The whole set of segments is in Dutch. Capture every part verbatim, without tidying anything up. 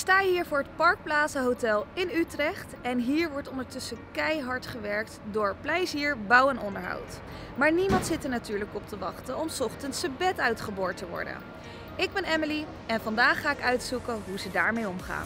sta hier voor het Parkplaza Hotel in Utrecht en hier wordt ondertussen keihard gewerkt door Plezier Bouw en Onderhoud. Maar niemand zit er natuurlijk op te wachten om 's ochtends zijn bed uitgeboord te worden. Ik ben Emily en vandaag ga ik uitzoeken hoe ze daarmee omgaan.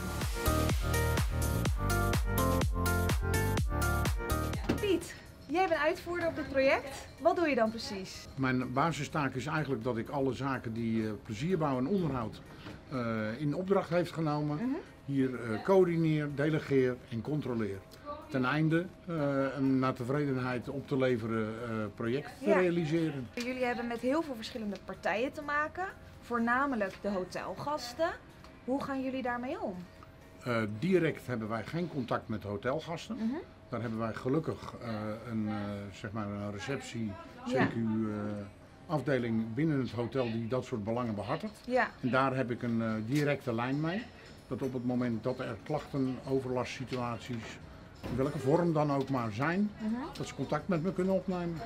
Piet, jij bent uitvoerder op dit project. Wat doe je dan precies? Mijn basistaak is eigenlijk dat ik alle zaken die uh, plezierbouw en onderhoud uh, in opdracht heeft genomen, uh-huh. hier uh, coördineer, delegeer en controleer. Ten einde uh, een naar tevredenheid op te leveren uh, project te ja. realiseren. Jullie hebben met heel veel verschillende partijen te maken, voornamelijk de hotelgasten. Hoe gaan jullie daarmee om? Uh, direct hebben wij geen contact met hotelgasten. Uh-huh. Daar hebben wij gelukkig uh, een, uh, zeg maar een receptie, C Q uh, afdeling binnen het hotel die dat soort belangen behartigt. Ja. En daar heb ik een uh, directe lijn mee. Dat op het moment dat er klachten, overlastsituaties, in welke vorm dan ook maar zijn, uh-huh. dat ze contact met me kunnen opnemen.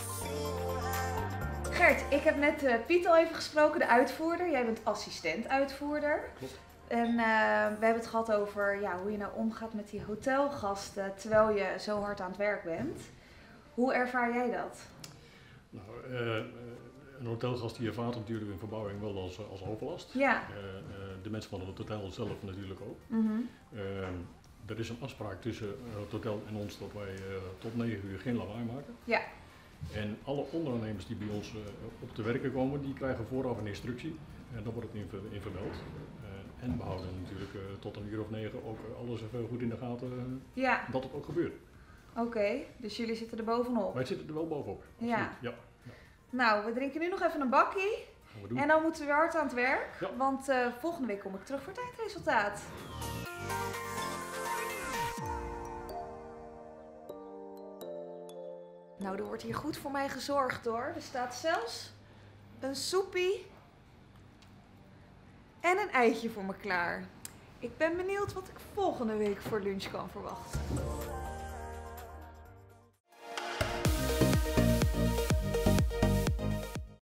Gert, ik heb net uh, Piet al even gesproken, de uitvoerder. Jij bent assistent-uitvoerder. Klopt. En uh, we hebben het gehad over ja, hoe je nou omgaat met die hotelgasten terwijl je zo hard aan het werk bent. Hoe ervaar jij dat? Nou, uh, een hotelgast die ervaart natuurlijk een verbouwing wel als, als overlast. Ja. Uh, uh, de mensen van het hotel zelf natuurlijk ook. Mm-hmm. Uh, er is een afspraak tussen het hotel en ons dat wij uh, tot negen uur geen lawaai maken. Ja. En alle ondernemers die bij ons uh, op te werken komen, die krijgen vooraf een instructie. En dan wordt het in, in vermeld. En we houden natuurlijk uh, tot een uur of negen ook alles even goed in de gaten uh, ja. dat het ook gebeurt. Oké, okay, dus jullie zitten er bovenop? Wij zitten er wel bovenop. Ja. Ja. ja. Nou, we drinken nu nog even een bakkie. En dan moeten we weer hard aan het werk. Ja. Want uh, volgende week kom ik terug voor het eindresultaat. Nou, er wordt hier goed voor mij gezorgd hoor. Er staat zelfs een soepie en een eitje voor me klaar. Ik ben benieuwd wat ik volgende week voor lunch kan verwachten.